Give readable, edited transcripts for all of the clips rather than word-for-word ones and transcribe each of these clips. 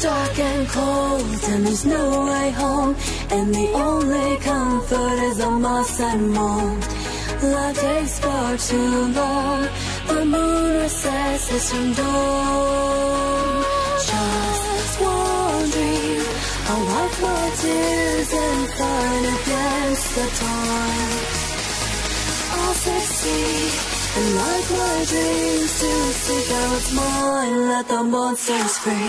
dark and cold and there's no way home, and the only comfort is the moss and mold. Life takes far too long, the moon recesses from dawn. Just one dream, a wipe more tears and fight against the time. I'll succeed and like my dreams to seek out what's mine, let the monsters free.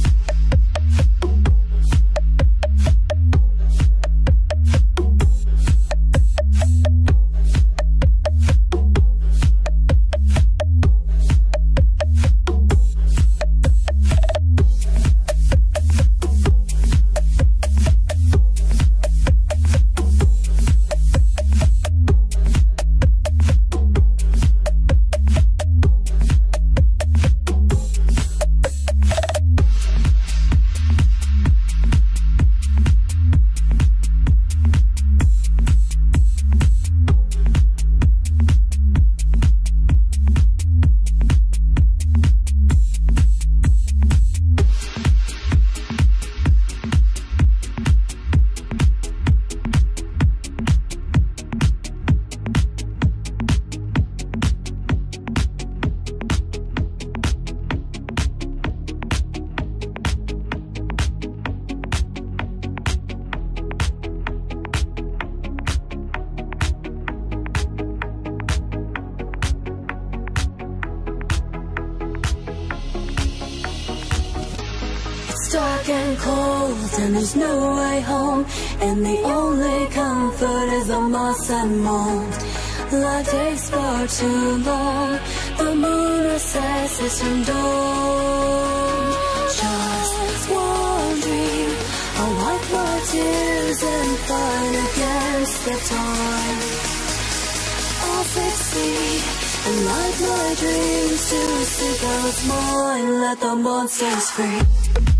Dark and cold and there's no way home, and the only comfort is the moss and mold. Life takes far too long, the moon recesses from dawn. Just one dream, I'll wipe my tears and fight against the time. I'll succeed and like my dreams to seek out what's mine, let the monsters free.